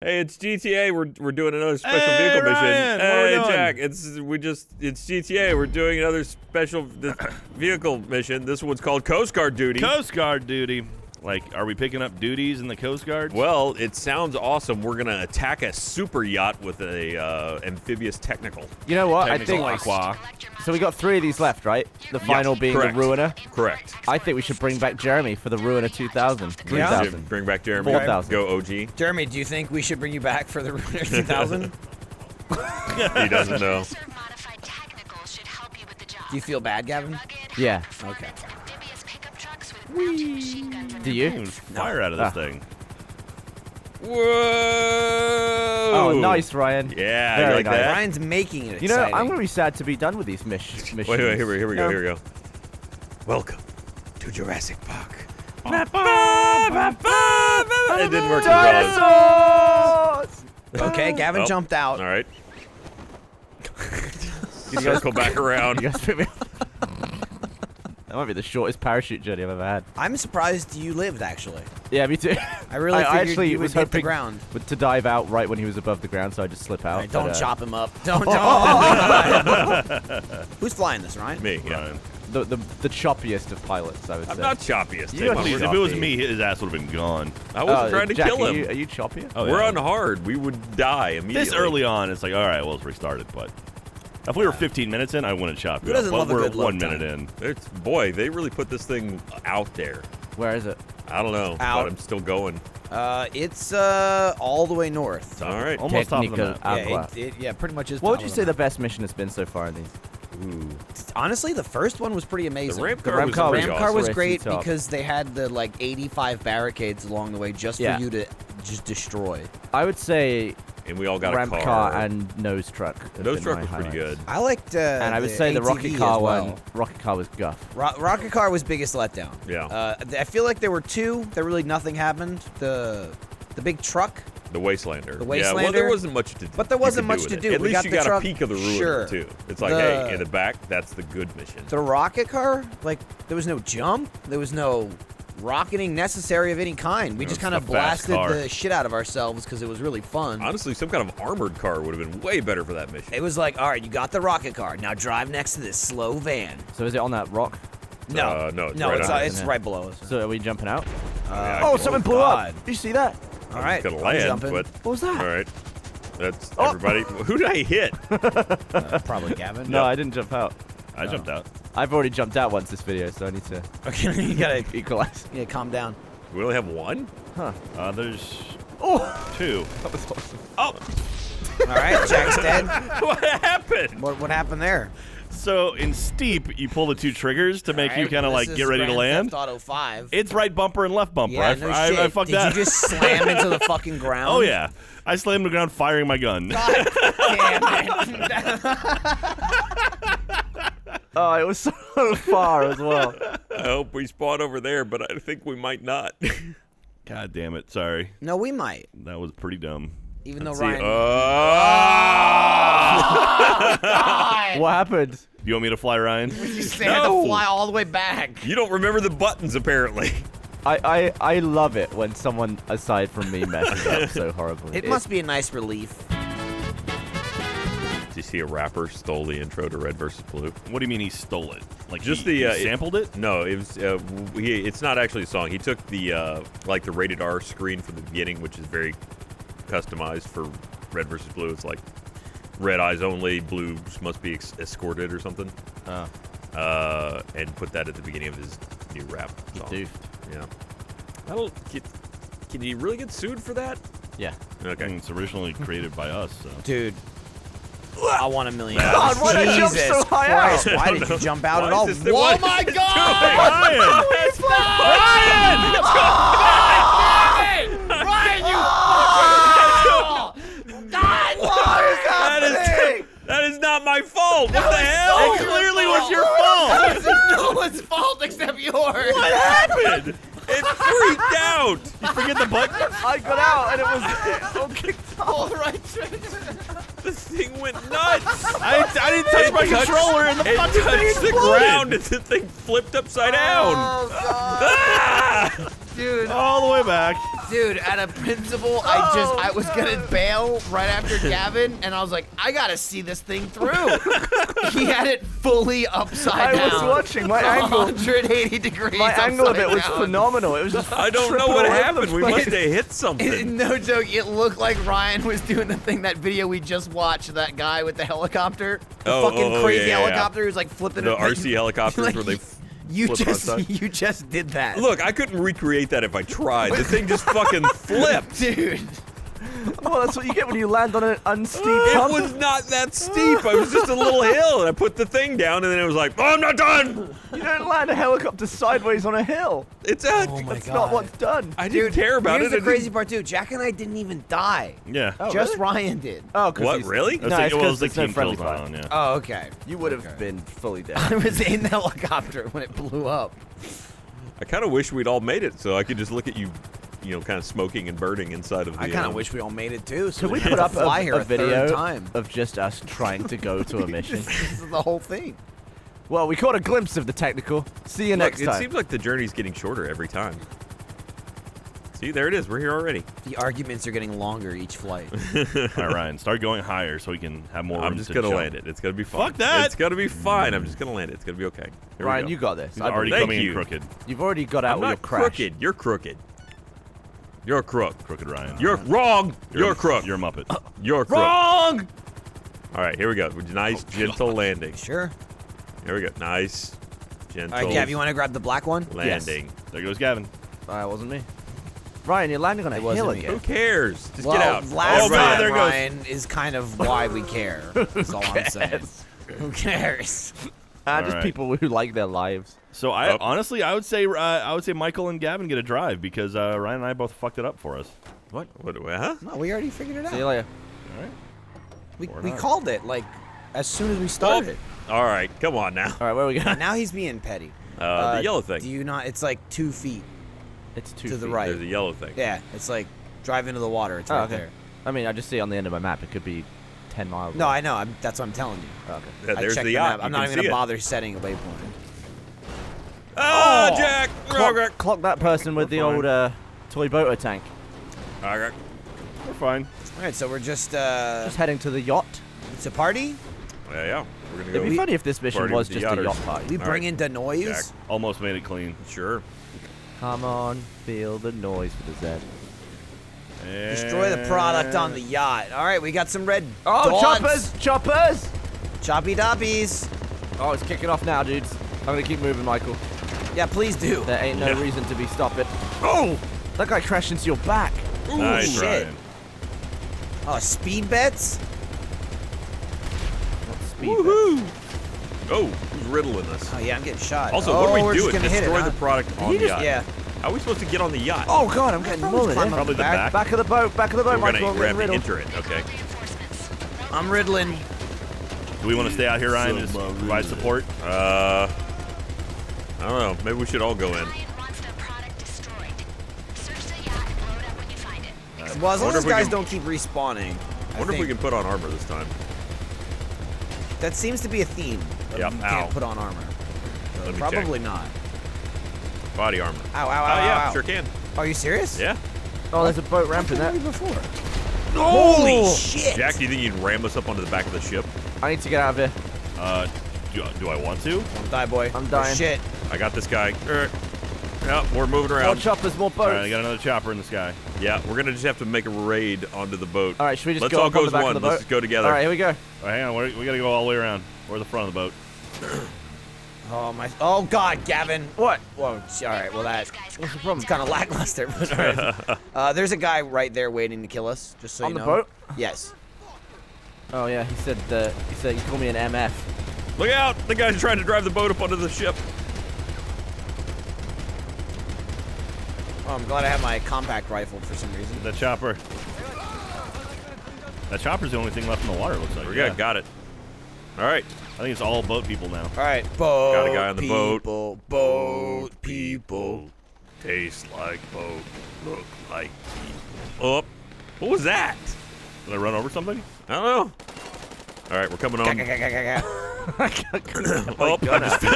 Hey, it's GTA. We're doing another special vehicle Ryan, mission. what are we Hey, doing? Jack. It's GTA. We're doing another special vehicle mission. This one's called Coast Guard duty. Coast Guard duty. Like, are we picking up duties in the Coast Guard? Well, it sounds awesome. We're gonna attack a super yacht with a amphibious technical. You know what? Technical I think aqua. so. We got 3 of these left, right? The final being correct. the Ruiner. Correct. I think we should bring back Jeremy for the Ruiner 2000. Yeah. 3000. Bring back Jeremy. 4000. Go OG. Jeremy, do you think we should bring you back for the Ruiner 2000? He doesn't know. Do you feel bad, Gavin? Yeah. Okay. Do you? There's fire out of this thing. Whoa! Oh, nice, Ryan. Yeah, Very you like nice. that? Ryan's making it You know, exciting. I'm gonna be sad to be done with these missions. Wait, here we go. Welcome to Jurassic Park. It didn't work as well. Okay, Gavin jumped out. All right. Circle back around. You guys pick me up. That might be the shortest parachute journey I've ever had. I'm surprised you lived, actually. Yeah, me too. I really figured actually you would was hit the hoping ground. to dive out right when he was above the ground, so I just slip out. Right, don't but, chop him up. Don't. Who's flying this, Ryan? Me, yeah. Ryan. The choppiest of pilots, I would I'm say. not choppiest. You are Please, if it was me, his ass would have been gone. I wasn't trying to Jack, kill him. Are you choppy? Oh, We're yeah. on hard. We would die immediately. This early on, it's like, all right, well, it's restarted. But if we were 15 minutes in, I wouldn't chop Who you up. doesn't But love a we're good load 1 minute time? in. Boy, they really put this thing out there. Where is it? I don't know, Out. but I'm still going. It's all the way north. All right. Almost top of the Technical map. aqua. Yeah, pretty much is. What would top you of say the the best mission has been so far in these? Ooh. Honestly, the first one was pretty amazing. The ramp The car ramp was car pretty Ram awesome. car was Pretty great tough. because they had the like 85 barricades along the way just Yeah. for you to just destroy. I would say And we all got ramp a car and nose truck. have Nose been truck my was pretty highlights. good. I liked. And I would say the ATV rocket as car well. one. Rocket car was guff. Rocket car was biggest letdown. Yeah. I feel like there were 2 that really nothing happened. The big truck, The Wastelander. The Yeah, well, there Wastelander. wasn't much to But there wasn't much with to it. do. At We least got you the got truck- a peek of the ruiner, Sure. too. It's like, The- hey, in the back, that's the good mission. the rocket car, like there was no jump, there was no rocketing necessary of any kind. We It just was kind of the fast blasted car. the shit out of ourselves because it was really fun. Honestly, some kind of armored car would have been way better for that mission. It was like, all right, you got the rocket car. Now drive next to this slow van. So is it on that rock? No, no, it's no, right it's, under it's it. right below us. So are we jumping out? Yeah, Oh, I someone can- blew God. up. Did you see that? All right, gonna I'm land, jumping. but What was that? all right. That's Oh. everybody. Who did I hit? Probably Gavin. No, I didn't jump out. I jumped out. I've already jumped out once this video, so I need to Okay, you gotta equalize. calm down. We only have one. There's Oh, 2. that was awesome. Oh, All right, Jack's dead. what happened? What happened there? So in steep, you pull the 2 triggers to make All you right, kind of this like is get ready to Grand land. Theft Auto 5. It's right bumper and left bumper. Yeah, no shit. I fucked Did that. you just slam into the fucking ground? Oh yeah, I slammed the ground firing my gun. God damn it. Oh, it was so far as well. I hope we spawn over there, but I think we might not. God damn it! Sorry, No, we might. that was pretty dumb. Even though Let's see. Ryan. What happened? You want me to fly, Ryan? You had No. to fly all the way back. You don't remember the buttons, apparently. I love it when someone aside from me messes up so horribly. It must be a nice relief. Did you see a rapper stole the intro to Red vs. Blue? What do you mean he stole it? Like Just he the sampled it? No, it was. It's not actually a song. He took the like the rated R screen from the beginning, which is very customized for Red vs. Blue. It's like red eyes only, blues must be escorted or something. And put that at the beginning of his new rap song. Dude. Yeah. I don't get. Can you really get sued for that? Yeah. Okay. It's originally created by us. So. Dude. I want $1 million. God, why did I jump Jesus so high Christ, out? why did you jump out Why at is all? this- Oh what my is this God! Ryan, you That is not my fault. What the hell? so It your clearly fault. was your fault. It's no one's fault except yours. What happened? It freaked out. You forget the button? I got out and it was all kicked off. All right. The thing went nuts. I didn't touch my controller and the It fucking thing touched the exploded. ground and the thing flipped upside down. Oh, God. Ah! Dude, All the way back. dude, at a principle, I was gonna bail right after Gavin, and I was like, I gotta see this thing through. He had it fully upside down. I was watching my angle. 180 degrees. My angle of it was upside down. phenomenal. It was just I don't know tripping what all over happened. the We must place. have hit something. No joke, it looked like Ryan was doing the thing, that video we just watched, that guy with the helicopter. The fucking crazy yeah, yeah. helicopter who's like flipping The it. RC helicopters like, where they you flip just on side. you just did that. Look, I couldn't recreate that if I tried. The thing just fucking flipped. dude. Well, that's what you get when you land on an unsteep It hump. was not that steep. I was just a little hill, and I put the thing down, and then it was like, oh, I'm not done. You don't land a helicopter sideways on a hill. It's a. Oh my That's God. not what's done. I didn't care about Here's it. the crazy part too. Jack and I didn't even die. Yeah. Oh, Just really? Ryan did. Oh, 'cause What, he's- really? No, That's it's like, well, it 'cause was like there's no team friendly kills fire. on, yeah. Oh, okay. You would have Okay. been fully dead. I was in the helicopter when it blew up. I kind of wish we'd all made it, so I could just look at you, kind of smoking and burning inside of the. I kind of wish we all made it too. So Can we didn't put have up to fly here a a third video time? of just us trying to go to a mission? This is the whole thing. Well, we caught a glimpse of the technical. See you Look, next it time. seems like the journey's getting shorter every time. See, there it is. We're here already. The arguments are getting longer each flight. All right, Ryan, start going higher so we can have more room I'm just to gonna jump. land it. It's gonna be fine. Fuck that! It's gonna be fine. I'm just gonna land it. It's gonna be okay. Here Ryan, we you go. got this. He's I already believe- Thank coming you. in crooked. You've already got out I'm with your not crash. crooked. You're crooked. You're a crook. Crooked Ryan. You're wrong. You're a crook. You're a Muppet. You're a crook. Wrong! All right, here we go. Nice, gentle landing. Sure. Here we go. Nice, gentle All right, Gav, you want to grab the black one? landing. There goes Gavin. That wasn't me. Ryan, you're landing on a wasn't hill me. again. Who cares? Just Well, get out. last Oh, God, time, there goes- Ryan, is kind of why we care. That's all I'm saying. cares? Who cares? Just Alright. people who like their lives. So I Oh. honestly, I would say Michael and Gavin get a drive because Ryan and I both fucked it up for us. What? Huh? No, we already figured it See you out. later. We called it, like, as soon as we started. All right, come on now. All right, where are we going? Now he's being petty. The yellow thing. Do you not? It's like 2 feet. It's 2 To the feet. right. There's a yellow thing. Yeah, it's like drive into the water. It's Oh, right okay. there. I mean, I just see on the end of my map. It could be 10 miles. No, away. I know. That's what I'm telling you. Oh, okay. Yeah, I there's checked the the yacht. map. I'm You not can even see gonna it. bother setting a waypoint. Ah, Oh! Jack. Clock that person with the We're old toy boater tank. Okay. We're fine. All right, so we're just Just heading to the yacht. it's a party. Yeah. We're gonna It'd go. be funny if this mission party was with the just a yachters. yacht party. We All bring right. in the noise. Jack. Almost made it clean. Sure. Come on, feel the noise with the Z. Destroy the product on the yacht. All right, we got some red. Oh, dots. choppers! Choppers! Choppy doppies. Oh, it's kicking off now, dudes. I'm gonna keep moving, Michael. Yeah, please do. There ain't no Yeah. reason to be stopping. Oh! That guy crashed into your back. Ooh, Nice, shit. Ryan. Oh, speed bets. Speed Woohoo! Oh, who's riddling us? Oh yeah, I'm getting shot. Also, oh, what are we're we just doing? gonna hit it, Destroy huh? the product on you the just- yacht. Yeah. How are we supposed to get on the yacht? Oh god, I'm getting mullered in. Probably the back. Back of the boat, back of the boat, we're Michael. I'm gonna getting have to riddled. enter it. Okay. I'm riddling. Do we want to stay out here, Ryan, and just provide support? I don't know. Maybe we should all go in. Client wants their product destroyed. Search the yacht and blow it up when you find it. Well, as long wonder as if we guys can- don't keep respawning. I wonder if we can put on armor this time. That seems to be a theme. that Yep, You ow. can't put on armor. Let me Probably not. check. Body armor. Ow, ow, ow, Oh yeah, ow. sure can. Are you serious? Yeah. Oh, there's a boat ramp in there. Before. Holy Holy shit! Jack, do you think you'd ram us up onto the back of the ship? I need to get out of here. Do I want to? Don't die, boy. I'm Oh, dying. shit. I got this guy. Yep, we're moving More around. choppers, more All boats. right, I got another chopper in the sky. Yeah, we're gonna just have to make a raid onto the boat. All right, should we just Let's go all up go on the as back one. of the Let's boat? just go together. All right, here we go. All right, hang on, we got to go all the way around. We're the front of the boat. Oh my. Oh God, Gavin. What? Whoa. All right. Well, that. Guy's What's the got problem? It's kind of lackluster, but all right. There's a guy right there waiting to kill us. Just so On you the know. boat? Yes. Oh yeah, he said he called me an MF. Look out! The guy's trying to drive the boat up onto the ship. Oh, I'm glad I have my compact rifle for some reason. That chopper. That chopper's the only thing left in the water, looks like. We Yeah. got it. All right. I think it's all boat people now. All right. Boat. Got a guy on the boat. people, boat people. Taste like boat. Look like people. Oh, what was that? Did I run over something? I don't know. All right, we're coming on. Oh, I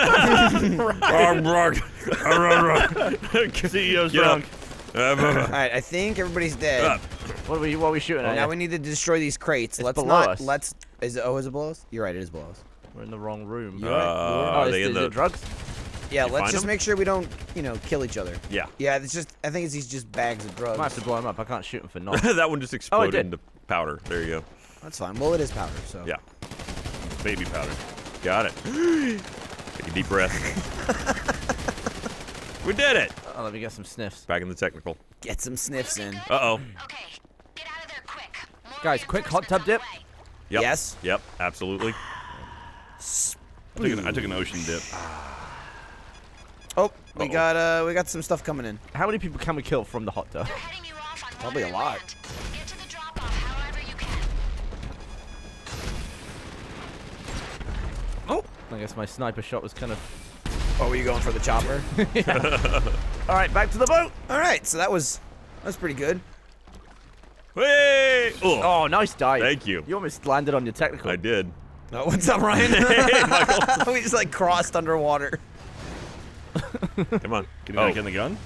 just... CEO's Get up. drunk. Alright, I think everybody's dead. What are we shooting at? Now we need to destroy these crates. It's Let's below not. us. Let's. Is it? Oh, is it below us? You're right. It is below us. We're in the wrong room. Are they in is the it drugs? Yeah. You Let's find just them? make sure we don't, kill each other. Yeah. Yeah. It's just. I think it's these just bags of I drugs. might have to blow him up. I can't shoot him for nothing. That one just exploded did. into powder. There you go. That's fine. Well, it is powder, so. Yeah. Baby powder. Got it. Take a deep breath. We did it. Oh, let me get some sniffs. Back in the technical. Get some sniffs in. Uh-oh. Okay, get out of there quick. More Guys, quick hot tub dip. reinforcements on Yep. Yes. Yep. Absolutely. I took an ocean dip. Oh, we Uh-oh. got some stuff coming in. How many people can we kill from the hot tub? the way. They're heading you off on Probably a water lot. land. Get to the drop-off however you can. Oh, I guess my sniper shot was kind of. Oh, were you going for the chopper? All right, back to the boat. All right. So that was pretty good. Hey! Oh, Oh, nice dive. thank you. You almost landed on your technical. I did. Oh, what's up, Ryan? We just like crossed underwater. Come on. Can you back in the gun?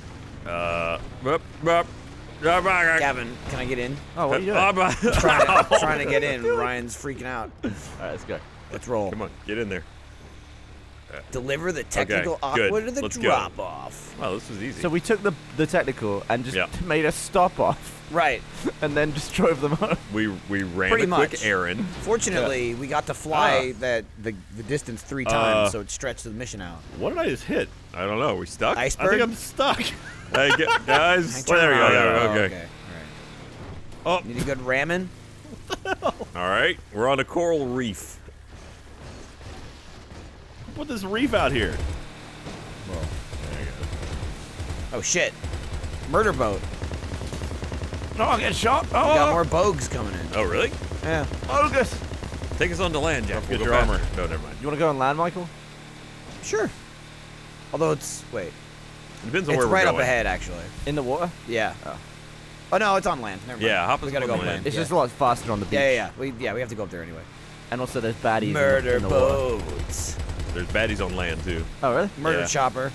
Gavin, can I get in? Oh, what are you doing? Trying to get in. Ryan's freaking out. All right, let's go. Let's roll. Come on, get in there. Deliver the technical good. aqua to the Let's go. drop off. Wow, this was easy. So we took the technical and just Yeah. made a stop off, Right. and then just drove them home. we ran Pretty a quick much. errand. Fortunately, we got to fly the distance 3 times, so it stretched the mission out. What did I just hit? I don't know. We stuck? I Iceberg. think I'm stuck. Hey, guys. Turn There we go. around. Yeah, Oh, okay. All right. Need a good ramen? All right. We're on a coral reef. Put this reef out here. Oh shit! Murder boat. No, I get shot. We got more bogues coming in. Oh, really? Yeah. Bogus. Take us on to land, Jack. Get We'll your go armor. faster. No, never mind. You want to go on land, Michael? Sure. Although it's wait, Depends on it's where we're right going. up ahead actually. In the water? Yeah. Oh no, it's on land. Never mind. Yeah, hop we us gotta on go land. land. It's yeah. just a lot faster on the beach. Yeah. We have to go up there anyway. And also there's baddies Murder in the water. boats. There's baddies on land, too. Oh, really? Murder Yeah. chopper.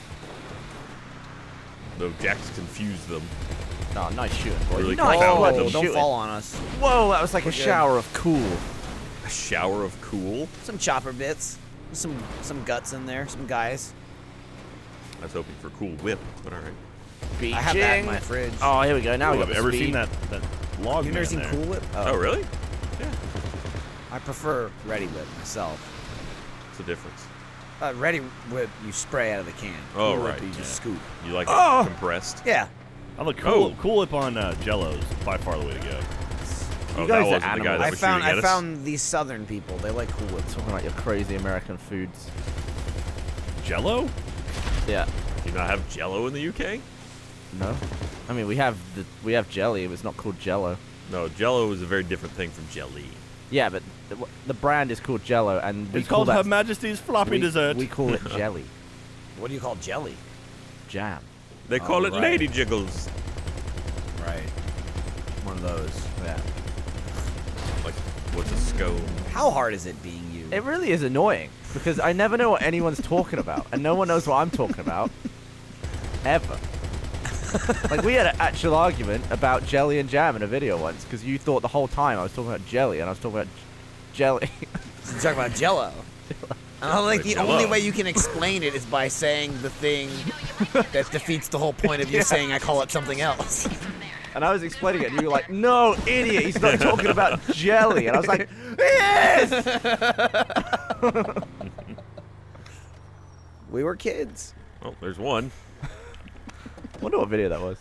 Though Jack's confused them. Oh, nice shooting, boy. Really nice confounded bloody them. Don't shooting. fall on us. Whoa, that was like a good. shower of cool. A shower of cool. Some chopper bits. Some guts in there. Some guys. I was hoping for cool whip, but all right. Beaching. I have that in my fridge. Oh, here we go. Now we got Have the you ever speed. seen that log You've man never seen there? Cool Whip? Oh, really? I prefer Ready Whip myself. What's the difference? Ready Whip, you spray out of the can. Oh, Cool Whip, right, you just yeah. scoop. You like Oh! it compressed? Yeah. I look Oh. cool whip on Jello's by far the way to go. Oh, guys that are wasn't the guy animals. that I was shooting at I us. found these southern people. They like Cool Whip. Talking about your crazy American foods. Jello? Yeah. Do you not have Jello in the UK? No. I mean, we have jelly, but it's not called Jello. No, Jello is a very different thing from jelly. Yeah, but the brand is called Jello, and we It's call called that Her Majesty's floppy dessert. We call it jelly, What do you call jelly? jam. They call it right. lady jiggles. Right. One of those. Yeah. Like, what's a scone? How hard is it being you? It really is annoying because I never know what anyone's talking about, and no one knows what I'm talking about, ever. Like we had an actual argument about jelly and jam in a video once because you thought the whole time I was talking about jelly and I was talking about jelly. You're talking about Jello. And I'm like, the Jello. only way you can explain it is by saying the thing that defeats the whole point of you saying I call it something else. And I was explaining it, and you were like, "No, idiot! He's not talking about jelly." And I was like, "Yes!" We were kids. Oh, there's one. Wonder what video that was.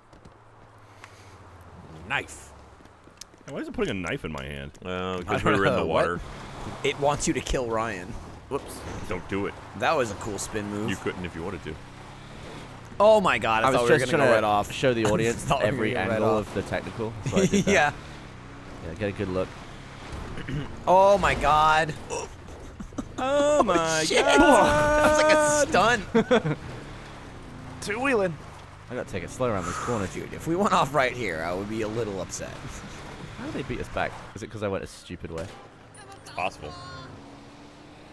Knife. Why is it putting a knife in my hand? Because we were in the What? water. It wants you to kill Ryan. Whoops. Don't do it. That was a cool spin move. You couldn't if you wanted to. Oh my god, I, I thought was we were just going to trying go to right off. show the audience Thought we were every gonna right angle off. of the technical. So I did that. Yeah. Yeah, get a good look. Oh my god. Oh my Shit. god! That was like a stunt. Two wheeling. I gotta take it slow around this corner, dude. Dude, if we went off right here, I would be a little upset. How did they beat us back? Is it because I went a stupid way? It's possible.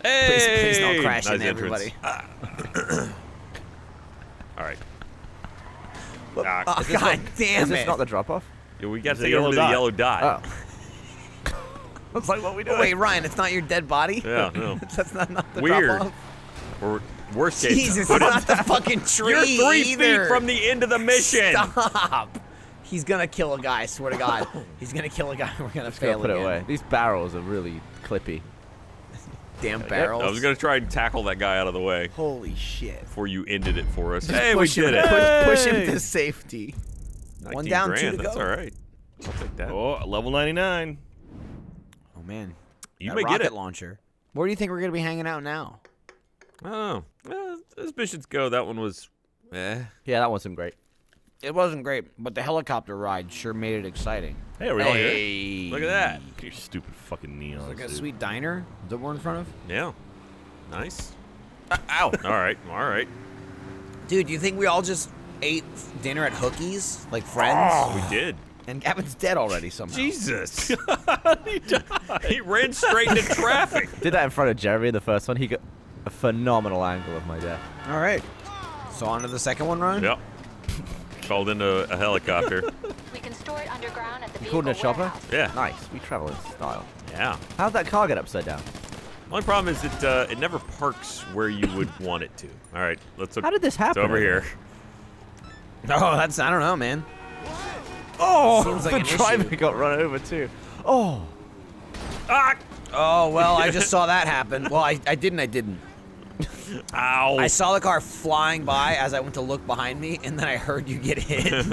Hey! Please don't crash Nice into entrance. everybody. All right. Oh, Is this God not- damn Is this it. not the drop-off? Yeah, we got It's to a take it over to the yellow yellow dot. Oh. I was like, what are we doing? Wait, Ryan, it's not your dead body? Yeah, no. That's not the Weird. drop-off? Or worst case, Jesus, put it's it- not the fucking tree You're 3 either. feet from the end of the mission. Stop. He's gonna kill a guy, I swear to God. He's gonna kill a guy. We're gonna Gotta fail put it again. away. These barrels are really clippy. Damn barrels. I was gonna try and tackle that guy out of the way Holy shit. before you ended it for us. Just Hey, we push him, did it. Push him Hey. to safety. 19 One down, grand, 2 to That's go. all right. I'll take that. Oh, level 99. Oh man. You That may get rocket it. launcher. Where do you think we're gonna be hanging out now? Oh, well, as missions go, that one was, Yeah, that wasn't great. It wasn't great, but the helicopter ride sure made it exciting. Hey, are we all here? Hey. Look at that. Your stupid fucking neons. Like a dude. sweet diner that we're in front of. Yeah, nice. Ow. All right, all right. Dude, do you think we all just ate dinner at Hookie's like friends? We did. And Gavin's dead already somehow. Jesus. He ran straight into traffic. Did that in front of Jeremy, the first one. He got a phenomenal angle of my death. All right. So on to the second one, Ryan? Yep. Called into a helicopter. We can store it underground at the You vehicle called it a chopper? warehouse. Yeah. Nice. We travel in style. Yeah. How'd that car get upside down? Only problem is it never parks where you would want it to. All right, let's look. How did this happen? It's over here. Oh, that's, I don't know, man. Oh, Seems like the an issue. driver got run over too. Oh, Ah! Oh, well, I just saw that happen. Well, I didn't. Ow! I saw the car flying by as I went to look behind me, and then I heard you get hit.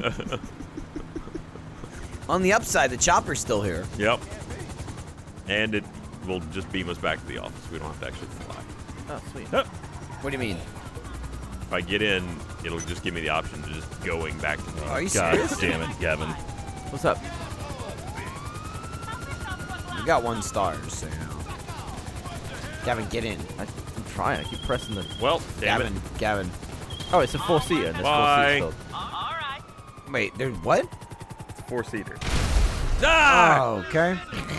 On the upside, the chopper's still here. Yep. And it will just beam us back to the office. We don't have to actually fly. oh, sweet. What do you mean? If I get in, it'll just give me the option to just going back to the Are you God serious? damn it, Gavin. What's up? We got 1 star, so you know. Gavin, get in. I'm trying. I keep pressing the. Well, damn it. Gavin. Oh, it's a 4-seater. And there's 4 Bye. seats filled. Wait, there's what? 4-seater. Ah! Oh, okay.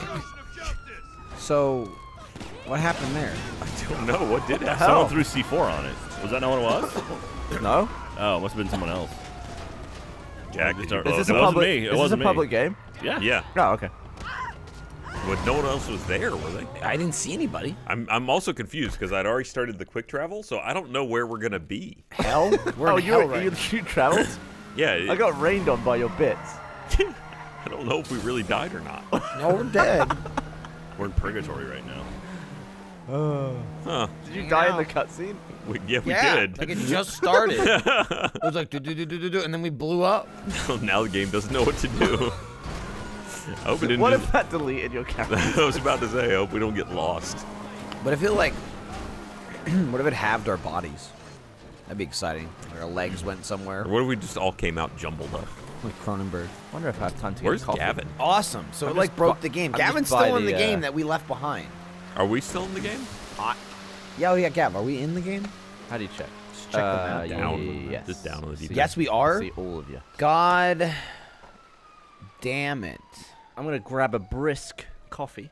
So, what happened there? I don't know. What did happen? Someone threw C4 on it. Was that not what it was? No. Oh, it must have been someone else. Jack, did you Is blow Is this it a That up? wasn't public? me. It Is this a wasn't me. public game? Yeah. Yeah. Oh, okay. But no one else was there, were they? I didn't see anybody. I'm also confused because I'd already started the quick travel, so I don't know where we're gonna be. Hell? We're Oh, in hell right you traveled? Yeah. I got rained on by your bits. I don't know if we really died or not. No, we're dead. We're in purgatory right now. Huh. Did you Hanging die in out. the cutscene? We Yeah, did. like it just started. It was like do, and then we blew up. So now the game doesn't know what to do. I hope it didn't. What just- if that deleted your character? I was about to say, I hope we don't get lost. But I feel like, what if it halved our bodies? That'd be exciting. Like our legs went somewhere. Or what if we just all came out jumbled up? Like Cronenberg. I wonder if I have time to Where's get coffee. Gavin? Awesome. So I'm it like just broke bu- the game. I'm just Gavin's by still in the the, game that we left behind. Are we still in the game? Yeah, oh yeah, Gav. Are we in the game? How do you check? Just check the map down. Yes. Just down on the See- deep Yes, we are. See all of you. God damn it. I'm gonna grab a brisk coffee.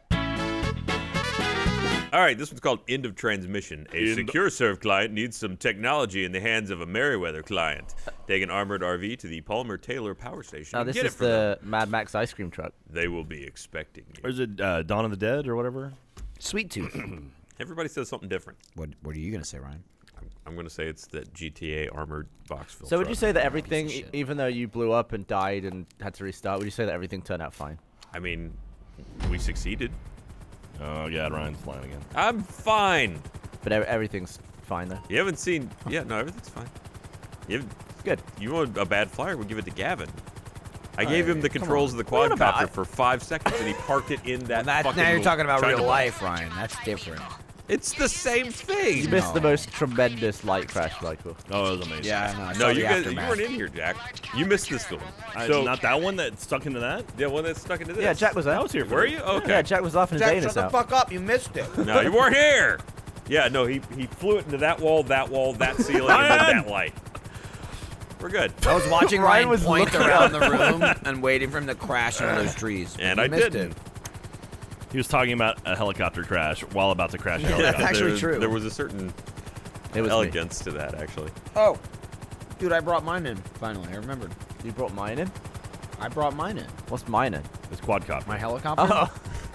All right, this one's called End of Transmission. A End- secure serve client needs some technology in the hands of a Merryweather client. Take an armored RV to the Palmer Taylor Power Station. Now and this get is it for them. the Mad Max ice cream truck. They will be expecting you. Or is it Dawn of the Dead or whatever? Sweet Tooth. Everybody says something different. What are you gonna say, Ryan? I'm going to say it's the GTA armored box fill So would truck. you say that everything, Piece of shit. even though you blew up and died and had to restart, would you say that everything turned out fine? I mean, we succeeded. Oh, God, Ryan's flying again. I'm fine. But everything's fine though. You haven't seen... Yeah, no, everything's fine. Good. You want a bad flyer, we'll give it to Gavin. I gave him the come controls on. of the What about- quadcopter for 5 seconds, and he parked it in that fucking... now you're talking about China real box. life, Ryan. That's different. It's the same thing. You missed the No. most tremendous light crash cycle. Oh, it was amazing. Yeah, I know. I No, saw you the guys, you aftermath. weren't in here, Jack. You missed this one. So, Not that one that stuck into that? the one that's stuck into this. Yeah, Jack was there. I was here for Were it. you? Okay. Yeah, Jack was laughing his Jack, anus shut the out. fuck up. You missed it. No, you weren't here. Yeah, no, he flew it into that wall, that ceiling, and then that light. We're good. I was watching Ryan Ryan was point looking around the room and waiting for him to crash into those trees. And You I missed didn't. it. He was talking about a helicopter crash while about to crash a helicopter. actually true. There was a certain It was me. elegance to that, actually. Oh, dude, I brought mine in. Finally, I remembered. You brought mine in? I brought mine in. What's mine in? It's quadcopter. My helicopter. Oh.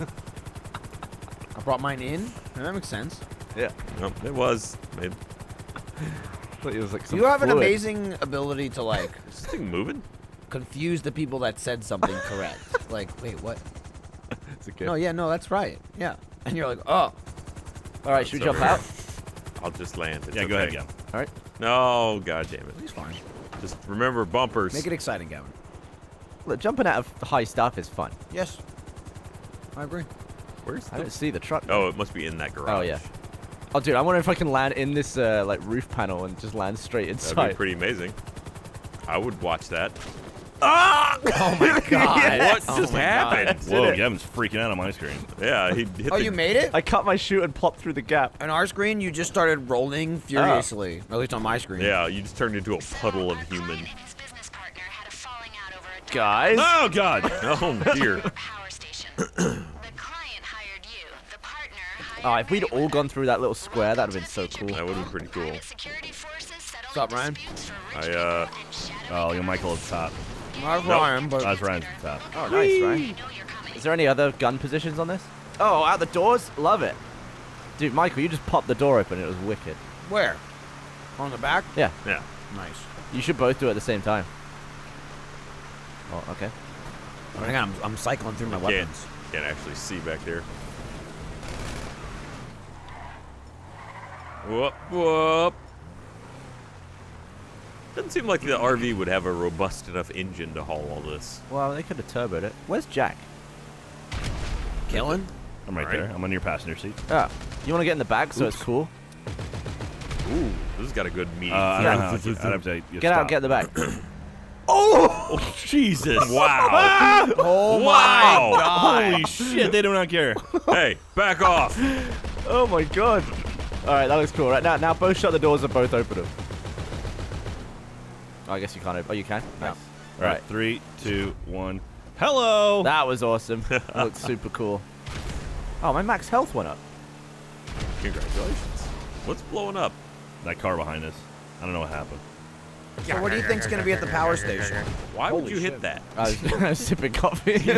I brought mine in. That makes sense. Yeah. No, it was. It, Thought it was like some You have an fluid. amazing ability to like is this thing moving? confuse the people that said something correct. Like, wait, what? It's a good. No, yeah, no, that's right. Yeah, and you're like, oh, All right, should we It's jump over out? here. I'll just land. It's Yeah, go okay. ahead, Gavin. All right. No, god damn it. he's fine. Just remember bumpers. Make it exciting, Gavin. Look, jumping out of high stuff is fun. Yes, I agree. Where's I the... don't see the truck. Oh, it must be in that garage. Oh, yeah. Oh, dude, I wonder if I can land in this like roof panel and just land straight That'd be inside. pretty amazing. I would watch that. Ah! Oh my god! What Oh just my happened? Did Whoa, it. Gavin's freaking out on my screen. Yeah, he hit Oh, the... you made it? I cut my chute and plopped through the gap. On our screen, you just started rolling furiously. At least on my screen. Yeah, you just turned into a puddle of human. And his business partner had a falling out over a Guys. Oh, God. Oh, dear. power station. The client hired you. The partner hired Oh, if we'd all gone through that little square, that'd have been so cool. That would have been pretty cool. security forces settling What's up, Ryan? disputes for I, rich uh... people and shadow Oh, you Michael at the top. Not Ryan, but That's Ryan's at the top. Oh, nice, right? know you're coming. Is there any other gun positions on this? Oh, out the doors? Love it. Dude, Michael, you just popped the door open. It was wicked. where? On the back? Yeah. Yeah. Nice. You should both do it at the same time. Oh, okay. Hang on, I'm cycling through my weapons. Can't actually see back there. Whoop, whoop. Doesn't seem like the RV would have a robust enough engine to haul all this. Well, they could have turboed it. Where's Jack? Killing? I'm right Alright. there. I'm on your passenger seat. Oh, you want to get in the back so it's cool? Ooh, this has got a good meaty. I Yeah. don't know. I'd have to Get out, stop. get in the back. Oh, Jesus. Wow. Oh Wow. my god! Holy shit, they do not care. Hey, back off. Oh my god. All right, that looks cool. Right now both shut the doors and both open them. Oh, I guess you can't open. Oh, you can? Nice. All right, 3, 2, 1. Hello. That was awesome. That looked super cool. Oh, my max health went up. Congratulations. What's blowing up? That car behind us. I don't know what happened. So what do you think's gonna be at the power station? Why would Holy you hit shit. that? I was sipping coffee. Oh,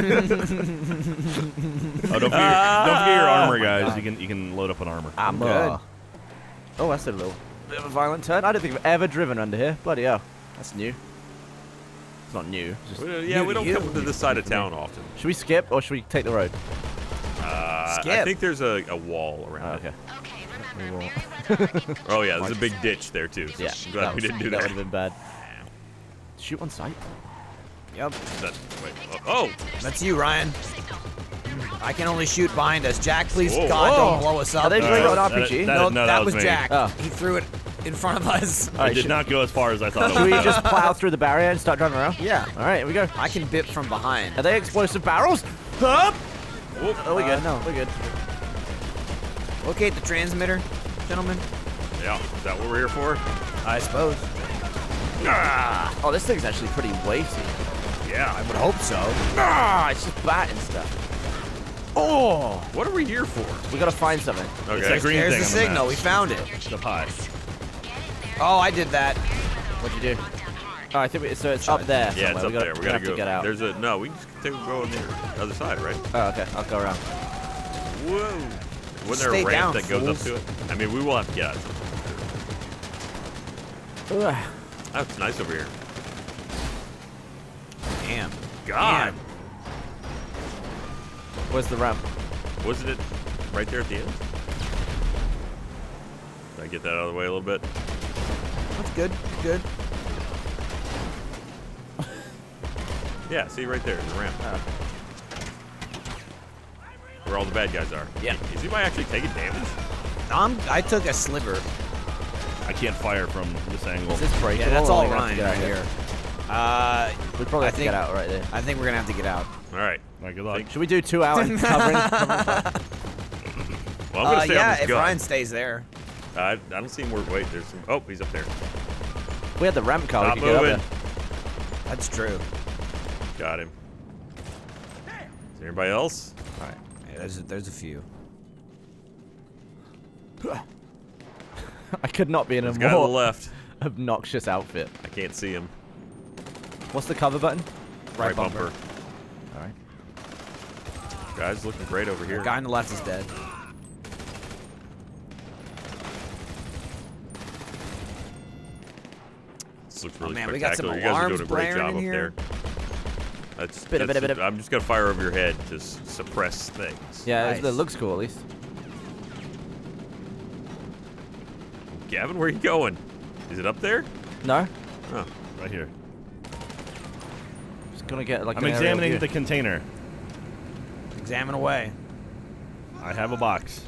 don't forget your armor, guys. You can load up on armor. I'm good. Oh, that's a little bit of a violent turn. I don't think I've ever driven under here. Bloody hell. That's new. It's not new. It's just, Yeah, we to don't you. come to this side of town often. should we skip or should we take the road? I Skip. think there's a wall Oh, around it. okay. Okay, remember, will. Merryweather Oh, yeah, there's a big ditch there, too. So Yeah. I'm glad we didn't do That that. would have been bad. Shoot on sight. Yep, Wait, oh! that's you, Ryan. I can only shoot behind us. Jack, please, Whoa. God, Whoa. don't blow us up. Are they doing No, an that- RPG? that- no, no, that that was was me. Jack. Oh. He threw it in front of us. All right, It did not go as far as I thought it Should we would. just plow through the barrier and start driving around? Yeah, All right, here we go. I can bip from behind. Are they explosive barrels? Up! Whoop. Oh, we good. no. We're good. Locate the transmitter, gentlemen. Yeah, is that what we're here for? I suppose. Oh, this thing's actually pretty weighty. Yeah. I would hope so. Ah, it's just batting stuff. Oh, What are we here for? we gotta find something. Okay. It's that green There's thing the on signal. map. We found it. It's up high. Oh, I did that. What'd you do? Oh, I think so. It's up there. Yeah, it's somewhere. up there. We gotta have go. to get out. There's a no. We can just go on the other side, right? Oh, okay. I'll go around. Whoa! Wasn't there Stay a ramp down, that goes up fools. to it? I mean, we will have to get out. Ugh. Oh, it's nice over here. Damn. God, Where's the ramp? wasn't it right there at the end? Did I get that out of the way a little bit? That's good. Good. Yeah, see right there, the ramp. Oh. Where all the bad guys are. Yeah. Is anybody actually taking damage? I took a sliver. I can't fire from this angle. Is this breakable? Yeah, that's or all we gonna have to Ryan get right out here. We probably I have to think- get out right there. I think we're gonna have to get out. All right. All right, good luck. Should we do 2 hours covering? Well, I'm gonna stay yeah, on this if gun. Ryan stays there. I don't see him where. Wait, there's some. Oh, he's up there. We had the ramp car. Stop We could get moving. up there. That's true. Got him. Is there anybody else? All right. There's a few. I could not be in a There's a guy to the more left. obnoxious outfit. I can't see him. What's the cover button? Right bumper. All right. Guy's looking great over here. Guy on the left is dead. This looks really man, we got some spectacular. You guys are alarms doing a great blaring job in up here. there. I'm just gonna fire over your head to suppress things. Yeah, Nice. it looks cool at least. Gavin, where are you going? Is it up there? No, Oh. Right here. just gonna get like. I'm an aerial examining view. the container. Examine away. I have a box.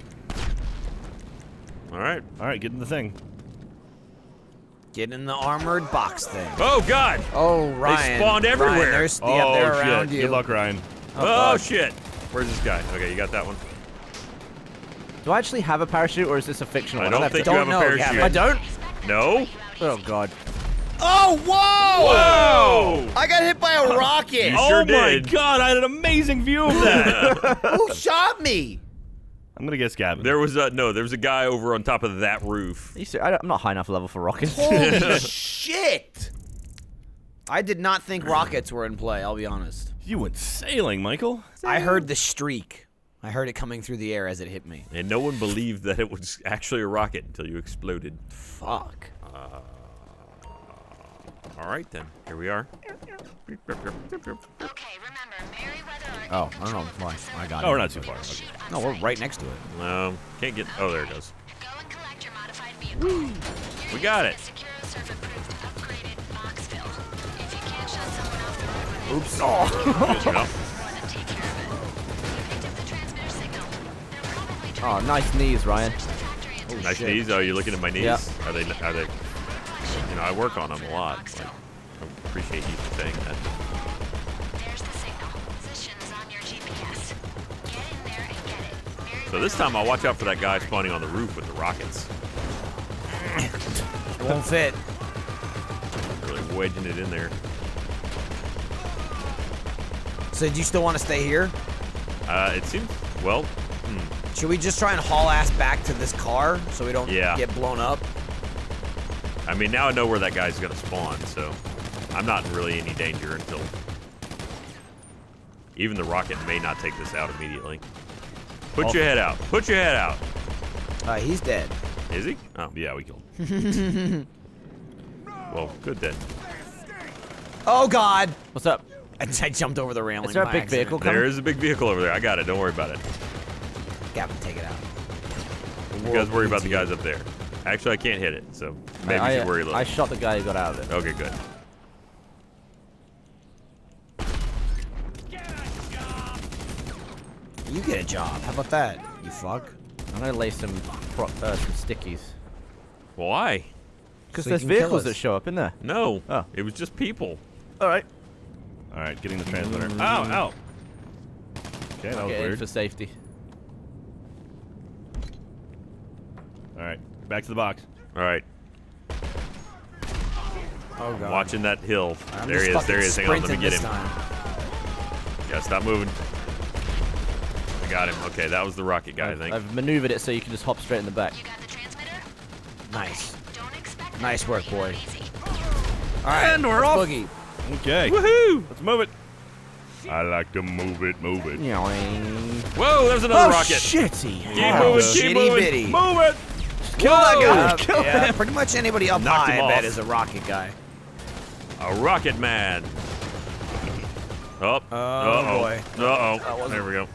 All right. All right, get in the thing. Get in the armored box thing. Oh God! Oh, Ryan. spawned everywhere. Ryan, they're shit. around you. Good luck, Ryan. Oh shit! Where's this guy? Okay, you got that one. Do I actually have a parachute, or is this a fictional I one? don't have think to- you have a know, parachute. Gavin. I don't. No. Oh God. Oh, whoa! Whoa! I got hit by a rocket. You Oh sure my did. god, I had an amazing view of that. Who shot me? I'm gonna guess Gavin. There was a there was a guy over on top of that roof. I'm not high enough level for rockets. Holy shit! I did not think rockets were in play, I'll be honest. You went sailing, Michael. I heard the streak. I heard it coming through the air as it hit me. And no one believed that it was actually a rocket until you exploded. Fuck. All right then, here we are. Okay, remember, Merryweather. Oh, I don't know why. I got Oh, it. we're not too far. Okay. No, we're right next to it. Can't get. Oh, there it goes. Go and collect your modified vehicle. We got it. Secure server-proof, upgraded box filled. If you can't shut someone off the perimeter, Oops. You know? more than take care of it. You picked up the transmitter signal. They're probably Oh, trying nice knees, Ryan. to search the factory and Nice shit. knees. Oh, you're looking at my knees. Yeah. Are they? You know, I work on them a lot. Like, I appreciate you saying that. There's the signal. Positions on your GPS. Get in there and get it. So this time I'll watch out for that guy spawning on the roof with the rockets. It won't fit. Really wedging it in there. So do you still want to stay here? It seems. Well, Should we just try and haul ass back to this car so we don't Yeah. get blown up? I mean, now I know where that guy's gonna spawn, so I'm not in really any danger until. Even the rocket may not take this out immediately. Put your head out. Put your head out. He's dead. Is he? Oh, Yeah, we killed him. well, good then. Oh God! What's up? I jumped over the railing. Is there a by big accident. vehicle coming? There is a big vehicle over there. I got it. Don't worry about it. Gavin, take it out. You guys worry about the guys up there. Actually, I can't hit it, so maybe you should worry a little. I shot the guy who got out of it. Okay, good. You get a job. How about that? You fuck. I'm gonna lay some stickies. Why? Because So you there's can kill vehicles us. that show up in there. No. Oh. It was just people. All right. All right, getting the transmitter. Ow, ow. Okay, that was Get in weird. for safety. All right, back to the box. All right. Oh God. Watching that hill. I'm There just he is. There he is. fucking Hang on. Let me sprinting get this him. time. Yeah, stop moving. I got him. Okay, that was the rocket guy, I think. I've maneuvered it so you can just hop straight in the back. You got the transmitter? Nice. Don't expect Nice that work, to be boy. easy. All right, And we're let's off. Boogie. Okay. Woohoo! Let's move it. I like to move it, move it. Whoa, there's another Oh, rocket. shitty. Keep Oh, moving, keep shitty moving. bitty. Move it! Kill that guy. Yeah, pretty much anybody up Knocked high, him I bet, off. is a rocket guy. A rocket man. Oh, boy. Uh-oh. There we go.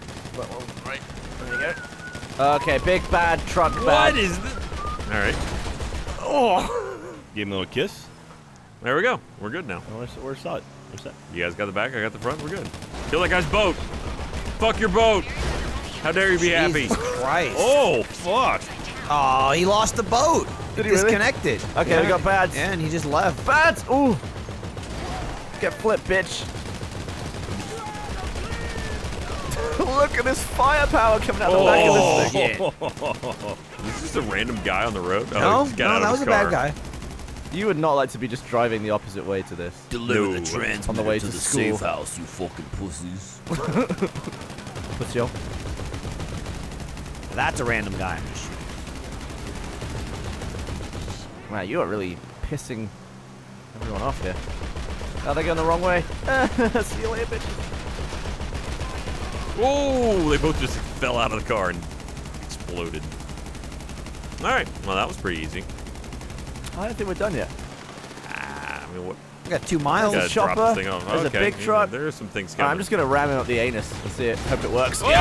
Okay, big bad truck What bad. is this? All right. Give him a little kiss. There we go. We're good now. We're set. We're set. You guys got the back, I got the front. We're good. Kill that guy's boat. Fuck your boat. How dare you be happy? Jesus Christ. Oh, fuck. Oh, he lost the boat. Did he really? Disconnected. Okay, we got bads. Yeah, and he just left. Bads! Ooh! Get flipped, bitch. Look at this firepower coming out the back of this thing. Is this a random guy on the road? Oh, No, he just got out that of was his a car. bad guy. You would not like to be just driving the opposite way to this. Deliver the transmitter on the way to the school. safe house, you fucking pussies. What's your? That's a random guy. I'm just shooting. Wow, you are really pissing everyone off here. Oh, they're going the wrong way. See you later, bitch. Oh, they both just fell out of the car and exploded. All right, well, that was pretty easy. I don't think we're done yet. I mean, what? We got 2 miles. There's a Gotta drop chopper. this thing off. There's a Okay, big yeah, truck. there are some things Alright, coming. I'm just going to ram him up the anus and see it. Hope it works. Oh,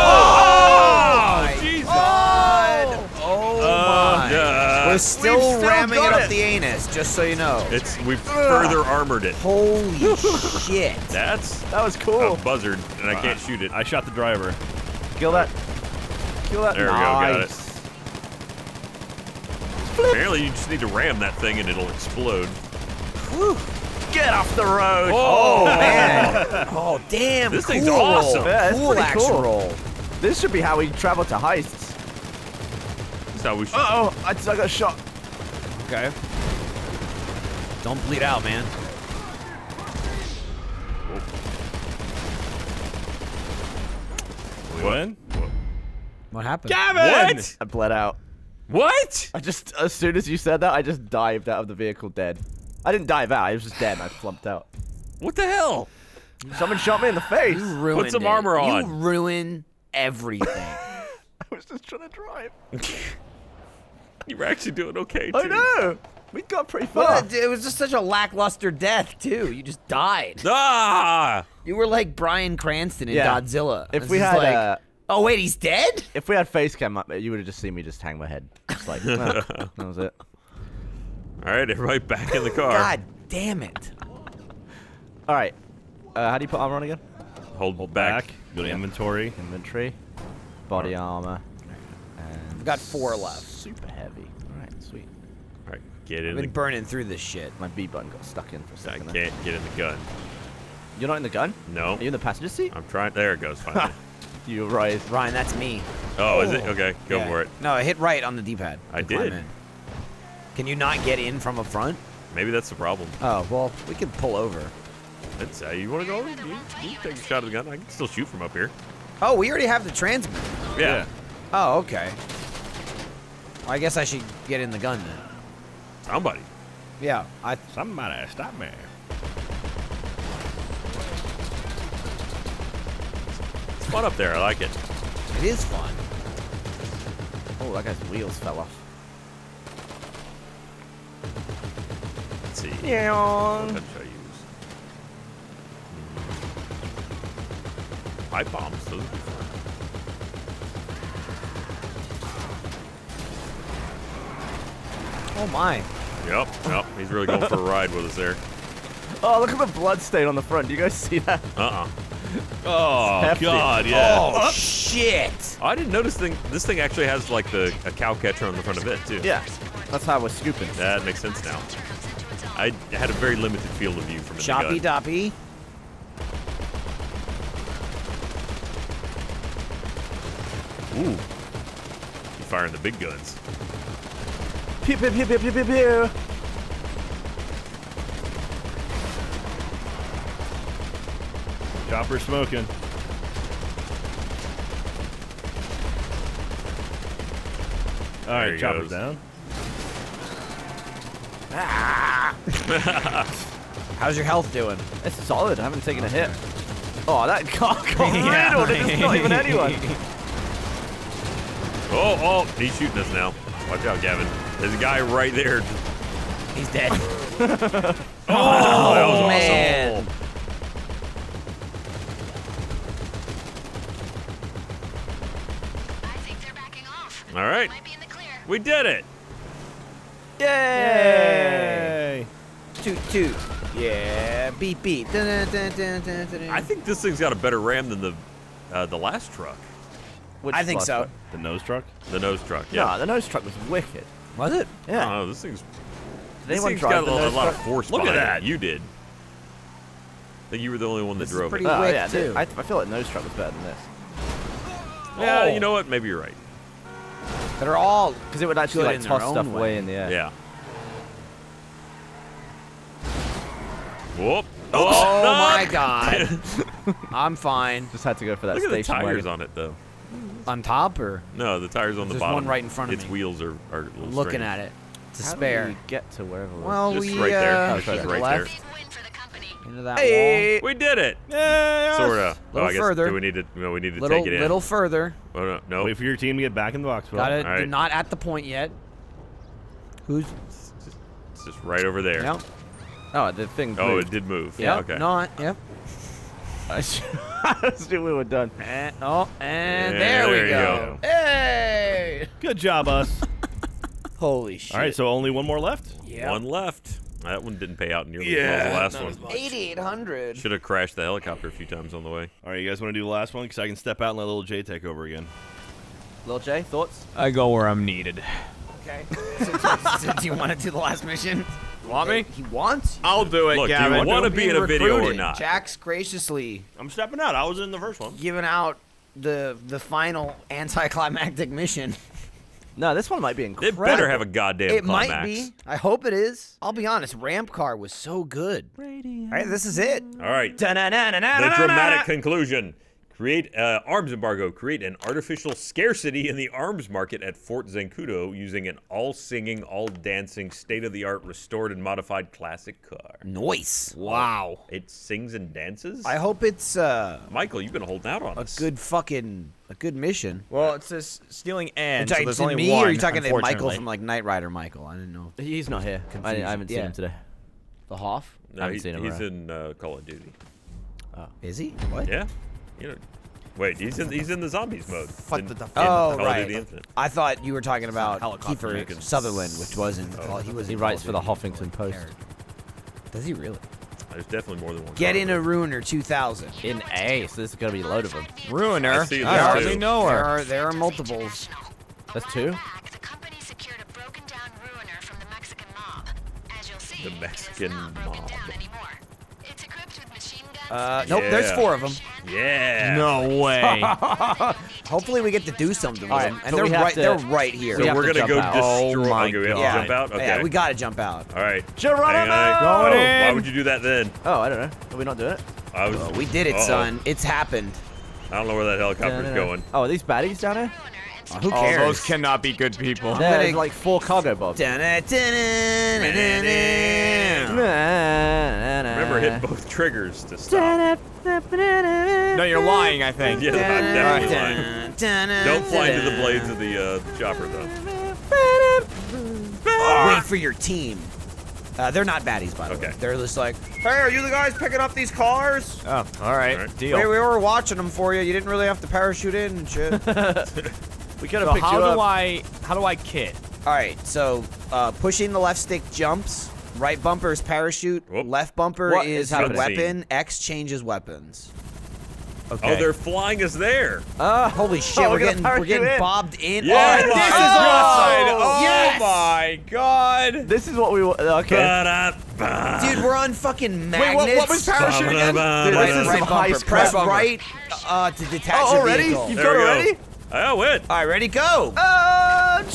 my Jesus! God. Oh my. Yeah. We're still still ramming got it up it. the anus, just so you know. We've further armored it. Holy shit. That's That was cool. a buzzard, and I can't shoot it. I shot the driver. Kill that. Kill that. There we go, got it. Nice. Apparently, you just need to ram that thing, and it'll explode. Whew. Get off the road. Oh, man. Oh, damn. This cool thing's roll. awesome. Yeah, it's Cool pretty action cool. roll. This should be how we travel to heists. That's how we should. Uh-oh, I got shot. Okay. Don't bleed out, man. We win? What happened? Gavin! What? I bled out. What? I just, as soon as you said that, I just dived out of the vehicle dead. I didn't dive out, I was just dead and I flumped out. What the hell? Someone shot me in the face. You ruined Put some it. armor on. You ruin everything. I was just trying to drive. You were actually doing okay, too. I know. We got pretty far. Well, it was just such a lackluster death, too. You just died. Ah! You were like Bryan Cranston in Yeah. Godzilla. If It's we just had, like, oh wait, he's dead? if we had face cam up, you would have just seen me just hang my head. Just like, no, that was it. All right, everybody back in the car. God damn it. All right. How do you put armor on again? Hold Back. back. Go to inventory. Inventory, body armor, and I've got 4 left. super heavy. All right, sweet. All right, get I've in been the burning through this shit. My B button got stuck in for a I second. there. can't get in the gun. You're not in the gun? No. Are you in the passenger seat? I'm trying. There it goes, finally. You right. Ryan, that's me. Oh, is it? Okay, go Yeah. for it. No, hit right on the D-pad. I to climb did. in. Can you not get in from up front? Maybe that's the problem. Oh, well, we can pull over. That's you want to go over? You take a shot of the gun. I can still shoot from up here. Oh, we already have the transmitter. Yeah. Oh, okay. Well, I guess I should get in the gun then. Somebody. Yeah, Somebody stop me. It's fun up there. I like it. it is fun. Oh, that guy's wheels fell off. Let's see. Yeah. What gun should I use? Pipe bombs. Those would be fun. Oh my. Yep. Yep. He's really going for a ride with us there. Oh, look at the blood stain on the front. Do you guys see that? Oh, Hefty. God, yeah. Oh shit. I didn't notice this thing actually has like a cow catcher on the front of it too. Yeah. That's how we're scooping. That makes sense now. I had a very limited field of view from the Choppy gun. doppy. Ooh. You firing the big guns. Pew, pew, pew, pew, pew, pew, pew. Chopper smoking. All There right, he chopper's goes. down. How's your health doing? It's solid. I haven't taken a hit. Oh, that car got riddled. It's not even anyone. Oh, he's shooting us now. Watch out, Gavin. There's a guy right there. He's dead. Oh, that was awesome. man. I think they're backing off. All right, Might be in the clear. we did it. Yay! Toot toot. Yeah. Beep beep. Dun, dun, dun, dun, dun, dun, dun. I think this thing's got a better ram than the last truck, Which I think last so. one? The nose truck. the nose truck. Yeah. Yeah. No, the nose truck was wicked. Was it? Yeah. Oh, this thing's. Did This anyone thing's drive got the a nose lot of truck? force Look at behind that. it. You did. I think you were the only one that This is drove pretty it. Oh, wick, yeah. too. I feel like nose truck was better than this. Yeah, Oh. you know what? Maybe you're right. They're all Because it would actually Good like in their toss own stuff way. way in the air. Yeah. Whoop. Oh no! my god. I'm fine. Just had to go for that Look at the station tires wagon. on it, though. On top, or No, the tire's on the There's bottom. one right in front of its me. wheels are a little looking strange. at it to How spare. do we get to wherever we're Well, Just we right there. Oh, Just right right left Big win for the company. into that Hey! We did it. Yeah. Sorta. Little I guess further. do we need to? No, we need to wall. take it in. Little further. Oh, no, no. Wait for your team to get back in the box. Phil. Got it. All right. Not at the point yet. Who's? It's just right over there. Yep. Oh, the thing. Oh, moved. it did move. Yep. Okay. Not. Yep. I assumed we were done. And Yeah, there we there you go. go. Hey! Good job, us. Holy shit. All right, so only one more left. Yep. One left. That one didn't pay out nearly as well as the last one. 8,800. Should have crashed the helicopter a few times on the way. All right, you guys want to do the last one? Because I can step out and let little Jay take over again. Lil J, thoughts? I go where I'm needed. Okay. So do you want to do the last mission? Want me? He wants you. I'll do it, Look, do Gavin. you want to be in a video or Recruited. not? Jack's graciously I'm stepping out. I was in the first one. giving out the final anticlimactic mission. No, this one might be incredible. It better have a goddamn It climax. might be. I hope it is. I'll be honest. Ramp car was so good. All right, this is it. All right. The dramatic conclusion. Create arms embargo. Create an artificial scarcity in the arms market at Fort Zancudo using an all-singing, all-dancing, state-of-the-art, restored and modified classic car. Noise. Wow. It sings and dances? I hope it's Michael, you've been holding out on us. a good mission. Well, it says stealing Are and, you so talking there's to only me, one, or are you talking to Michael unfortunately. from like Knight Rider? Michael, I didn't know. He's not here. I haven't seen Yeah. him today. The Hoff. No, haven't seen him he's around. in Call of Duty. Is he? What? Yeah. You know, wait, he's in the zombies mode. In the Oh, Call of right. Duty Infinite. I thought you were talking about helicopter Kiefer chickens. Sutherland, which wasn't. He was. He in writes for Call the of Duty. Huffington Post. Does he really? There's definitely more than one. Get car. in a Ruiner 2000. In A, so this is gonna be a load of them. Ruiner. I see I that hardly too. know her. There are multiples. That's two? Back, the company secured a broken down ruiner from the Mexican mob. As you'll see, The Mexican it's not broken mob. down anymore. It's equipped with machine guns. Nope. There's Yeah. 4 of them. Yeah. No way. Hopefully we get to do something with All right, them, and but they're we have right. to- They're right here. we So have we're to gonna jump go out. destroy. Oh my okay, we have God. to jump out. Okay. Yeah, we gotta jump out. All right. Geronimo! Hang on. Going Why in. would you do that then? Oh, I don't know. Are we not doing it? I was. We did it, Uh-oh. son. It's happened. I don't know where that helicopter's going. Oh, are these baddies down here? Who Oh, cares? those cannot be good people. There's gonna- like 4 cargo bobs. Remember, hit both triggers to stop. No, you're lying, I think. Yeah, I'm definitely lying. Don't fly into the blades of the chopper, though. Wait for your team. They're not baddies, by the way. Okay. They're just like, hey, are you the guys picking up these cars? Oh, all right. All right. Deal. Hey, we were watching them for you. You didn't really have to parachute in and shit. We could have So picked how you up. do I kit? All right, so pushing the left stick jumps. Right bumper is parachute. Whoop. Left bumper What is is your happening? weapon. X changes weapons. Okay. Oh, they're flying us there. Holy shit, Oh, we're we're gonna getting parachute in. bobbed in. Yeah. Oh, This my is God. Oh Yes! my god. This is what we want. Okay. Ba-da-ba. Dude, we're on fucking Wait, magnets. what was parachute again? Ba-da-ba. Dude, this is Right some bumper. heist Press crap. right to detach Oh, the already? vehicle. You've There got we go. already? I win. All right, ready, go. I'm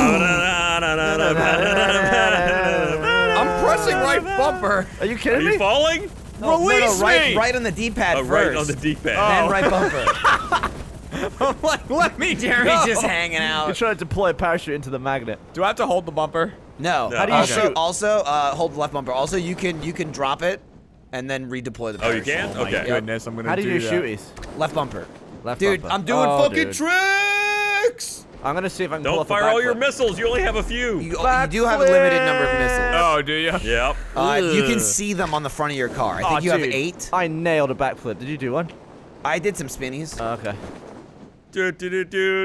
pressing right bumper. Are you Are kidding you me? falling? Release me. right on the D-pad Oh, first. right on the D-pad. Then right bumper. I'm like, let me Jerry's go. just hanging You're out. trying to deploy a parachute into the magnet. Do I have to hold the bumper? No. How do you also, shoot? Also, hold the left bumper. Also, you can drop it and then redeploy the Oh, you parachute. can? My Okay. goodness, I'm gonna How do you do that. shooties? Left bumper. Left Dude, bumper. I'm doing Oh, fucking dude. tricks. I'm gonna see if I can pull Don't off a fire all your backflip. missiles. You only have a few. You do have a limited number of missiles. Oh, do you? Yep. You can see them on the front of your car. I think Oh, you have dude. 8. I nailed a backflip. Did you do one? I did some spinnies. Okay. What do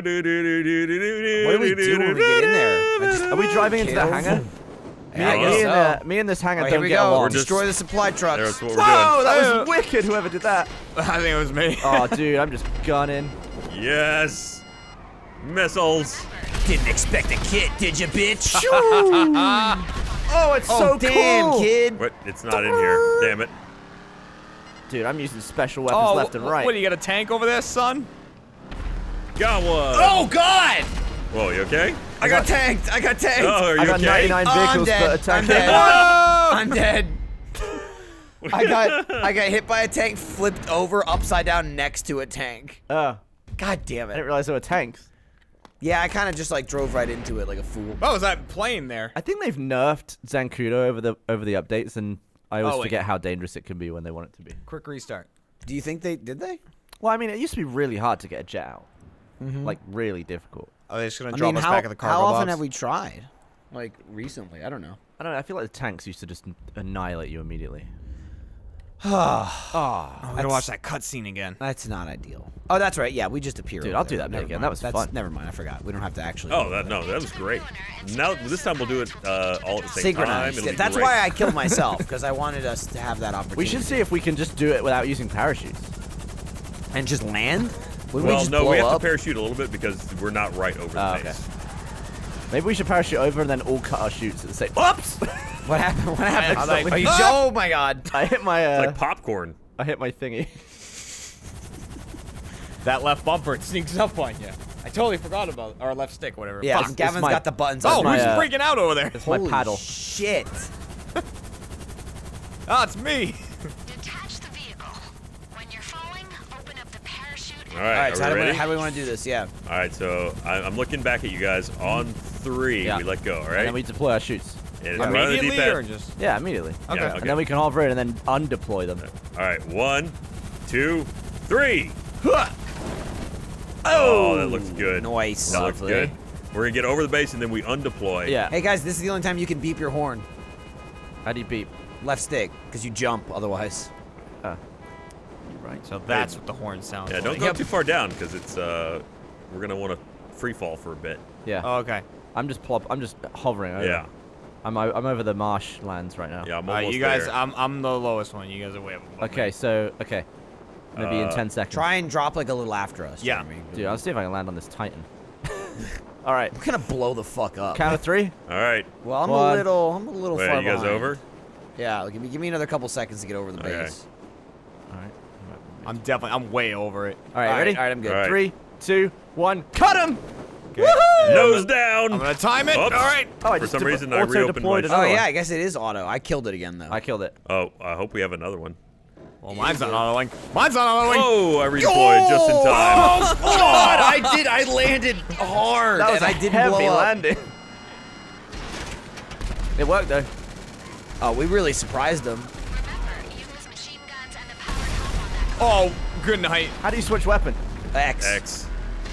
we do when we get in there? Are we driving into the Kills? hangar? Yeah, I guess so. Me and this hangar All right, don't here we get go. along. We're just- Destroy the supply trucks. That's what we're Whoa, that Uh, was wicked. Whoever did that. I think it was me. Oh, dude, I'm just gunning. doing. Yes. Missiles. Didn't expect a kit, did you, bitch? Oh, it's so damn, cool. kid. What? It's not in here. Damn it. Dude, I'm using special weapons left and right. What, do you got a tank over there, son? Got one. Oh, God! Whoa, you okay? I got tanked. I got tanked. Oh, are you I got okay? 99 Oh, I'm vehicles dead. per I'm attack. dead. Whoa! I'm dead. I got hit by a tank, flipped over upside down next to a tank. Oh. God damn I didn't it. realize there were tanks. Yeah, I kind of just like drove right into it like a fool. Oh, is that plane there? I think they've nerfed Zancudo over the updates, and I always Oh, wait. forget how dangerous it can be when they want it to be. Quick restart. Do you think did they? Well, I mean, it used to be really hard to get a jet out. Like, really difficult. Are they just gonna I drop mean, us how, back at the cargo how often box? have we tried? Like recently, I don't know. I don't know, I feel like the tanks used to just annihilate you immediately. Oh, we gotta watch that cutscene again. That's not ideal. Oh, that's right. Yeah, we just appear. Dude, over I'll there. do that bit Never again. mind. That was That's, fun. Never mind. I forgot. We don't have to actually. Oh, go that over no, that was great. Now this time we'll do it all at the same Synchronized. time. It'll be That's great. why I killed myself because I wanted us to have that opportunity. We should see if we can just do it without using parachutes. and just land. Would we Well, just no, blow we have up? to parachute a little bit because we're not right over the Oh, base. Maybe we should parachute over and then all cut our chutes at the same. Oops! What happened? What happened? I'm like, Are you, ah! oh my god! I hit my It's like popcorn. I hit my thingy. That left bumper, it sneaks up on you. I totally forgot about it. Or left stick, whatever. Yeah, Fuck. Gavin's my- got the buttons. Oh, on. my, who's freaking out over there? It's my Holy paddle. Shit! Oh, it's me. Detach the vehicle. When you're falling, open up the parachute. All All right, right, so are we ready? how do we want to do this? Yeah. All right, so I'm looking back at you guys. On 3, Yeah. we let go. All And right. then we deploy our chutes. And it's right on the Immediately D-pad. or just? Yeah, immediately. Okay. Yeah, And then we can hover in and then undeploy them. All right, 1, 2, 3. Oh, that looks good. Nice. That looks Lovely. good. We're gonna get over the base and then we undeploy. Yeah. Hey guys, this is the only time you can beep your horn. How do you beep? Left stick, because you jump otherwise. Right. So that's what the horn sounds Yeah, like. don't go too far down because it's we're gonna want to free fall for a bit. Yeah. Oh, okay. I'm just hovering over. Yeah. I'm over the marshlands right now. Yeah, I'm All right, almost you guys, there. I'm the lowest one. You guys are way above me. Okay, so maybe in 10 seconds. Try and drop like a little after us. Yeah. Jeremy. Dude, I'll see if I can land on this Titan. All right. We're gonna blow the fuck up. Count of 3. All right. Well, I'm One. a little Wait, far are you guys behind. over? Yeah, give me another couple seconds to get over the Okay. base. All right. I'm way over it. All right, ready? All right, I'm good. All right. 3, 2, 1. Cut him! Nose down. I'm gonna time it. Oops. All right. Oh, I For just some reason, I auto reopened deployed my- Oh another yeah, one. I guess it is auto. I killed it again though. I killed it. Oh, I hope we have another one. Well, mine's not autoing. Mine's not autoing. Oh, I redeployed just in time. Oh God! I landed hard, That was and a I didn't heavy blow up. landing. It worked though. Oh, we really surprised them. Remember, use machine guns and the powered home on that. Oh, good night. How do you switch weapon? X. X.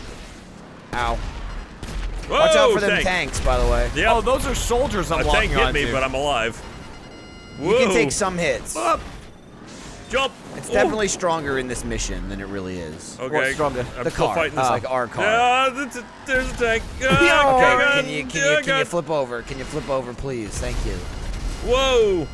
Ow. Whoa, Watch out for them tank. tanks, by the way. Yep. Oh, those are soldiers I'm a tank locking hit onto. me, but I'm alive. You can Whoa. take some hits. Up. Jump. It's Ooh. definitely stronger in this mission than it really is. Okay. What's stronger? I'm The still car. fighting It's this. like our car. There's a tank. Okay, God, can you God. flip over? Can you flip over, please? Thank you. Whoa.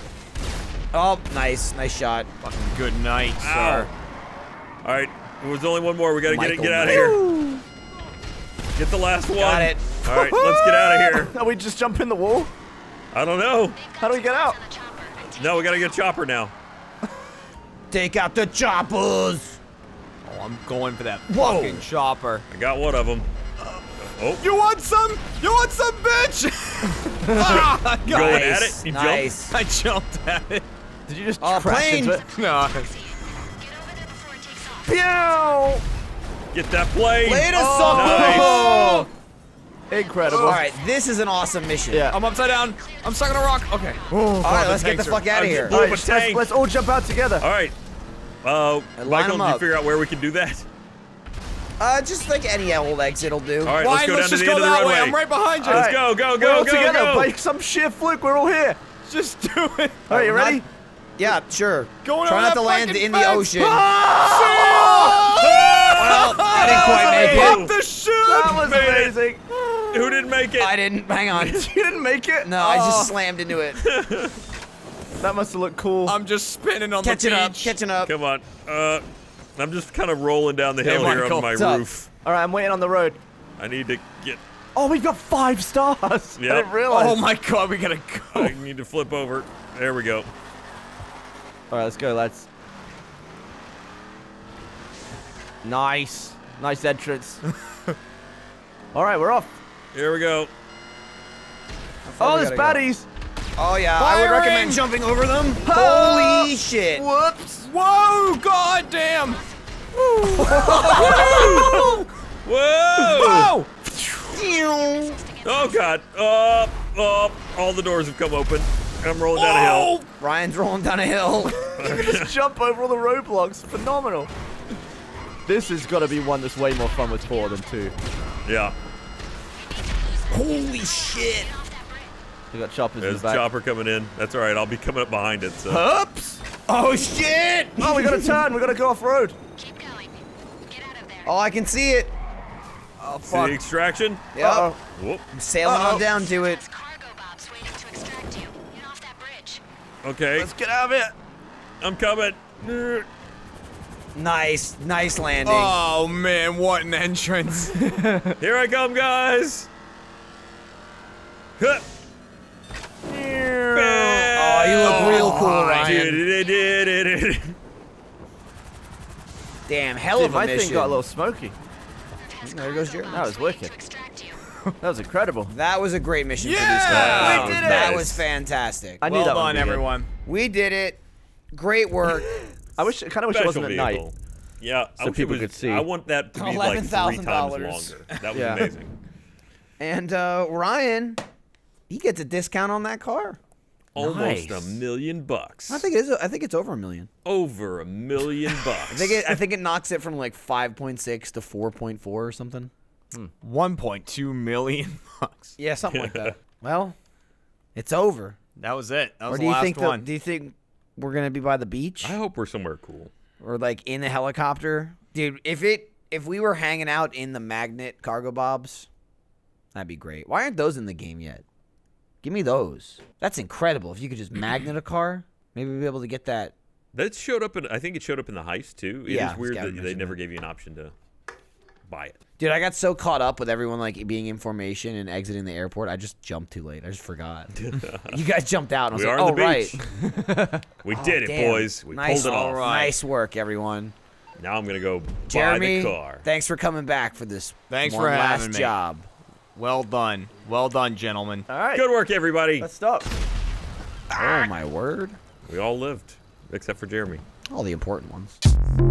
Oh, nice shot. Fucking good night, Ow. sir. All right. There's only one more. We gotta Michael get out of here. Get the last one. Got it. All right, let's get out of here. Are we just jump in the wall? I don't know. How do we get out? On the chopper. No, we gotta get Chopper now. Take out the choppers. Oh, I'm going for that Whoa. fucking chopper. I got one of them. Oh, You want some? You want some, bitch? Ah, going God. at it. You Nice. I jumped at it. Did you just Oh, crash plane. into it? No. Get over there before it takes off. Pew! Get that plane. Later, Oh, sucker. Oh, incredible. All right, this is an awesome mission. Yeah. I'm upside down. I'm stuck on a rock. Okay. All right, let's get the tanks are- fuck out of here. Blow All up right, a tank. let's all jump out together. All right. And line Michael, them did you up. figure out where we can do that? Just like any old exit will do. All right, Why? let's go down to just the go end of the that way. runway. I'm right behind you. All Let's right. go, go, We're go, all go, together. go. By some sheer fluke, we're all here. Just do it. All right, you We're not- ready? Yeah, sure. Going Try over not that to land fucking in the fence. ocean. Ah! Well, I didn't quite make it. Pop the chute. That was made it. amazing. Who didn't make it? I didn't. Hang on. You didn't make it? No, I Oh, just slammed into it. That must have looked cool. I'm just spinning on Catching the up. beach. Catching up. Come on. I'm just kind of rolling down the Hey, hill here Michael, on my what's up? roof. All right, I'm waiting on the road. I need to get. Oh, we've got 5 stars. Yep. I didn't realize. Oh my god, we gotta go. I need to flip over. There we go. All right, let's go, lads. Nice. Nice entrance. All right, we're off. Here we go. Oh, we there's gotta baddies. Oh yeah, I would Firing! recommend jumping over them. Oh! Holy shit! Whoops. Whoa, god damn. Whoa! Oh god! All the doors have come open. I'm rolling down a hill. Ryan's rolling down a hill. Just jump over all the roadblocks. Phenomenal. This has got to be one that's way more fun with 4 than 2. Yeah. Holy shit. We got choppers in There's the back. chopper coming in. That's all right. I'll be coming up behind it. So. Oops. Oh shit. Oh, we got to turn. We got to go off road. Keep going. Get out of there. Oh, I can see it. Oh See fuck. the extraction? Yep. Whoop. I'm sailing on down to it. There's cargo bobs waiting to extract you. Get off that bridge. Okay. Let's get out of it. I'm coming. Nice landing. Oh man, what an entrance! Here I come, guys. Huh. Oh, you look real cool, Ryan. Damn, hell Dude, of a my mission. thing got a little smoky. There goes Jeremy. That was wicked. To extract you. That was incredible. That was a great mission for these Yeah! guys. We did it! That was fantastic. I knew Well that one done, would be good. everyone. We did it. Great work. I kind of wish it wasn't at night. vehicle. Yeah, I So wish people it was, could see. I want that to be like 3 times $11,000. longer. That was Yeah. amazing. And Ryan, he gets a discount on that car. Almost Nice. $1 million. I think it's over $1 million. Over $1 million. I think it knocks it from like 5.6 to 4.4 or something. 1.2 million bucks. Yeah, something like that. Well, it's over. That was it. That was Or the last one. do you think we're gonna be by the beach I hope we're somewhere cool. or like in a helicopter, dude? If we were hanging out in the magnet cargo bobs, that'd be great. Why aren't those in the game yet? Give me those. That's incredible. If you could just magnet a car, maybe we'd be able to get that. That showed up in. I think it showed up in the heist too. It Yeah, is weird Scout that they mentioned never that. gave you an option to buy it. Dude, I got so caught up with everyone like being in formation and exiting the airport, I just jumped too late. I just forgot. You guys jumped out, and I was We like, are on "Oh the beach. right, We did it, damn. boys. We nice, pulled it off. Nice work, everyone." Now I'm gonna go Jeremy, buy the car. thanks for coming back for this. Thanks one for last having me. job. Well done. Well done, gentlemen. All right. Good work, everybody. Let's stop. Oh my word! We all lived, except for Jeremy. All the important ones.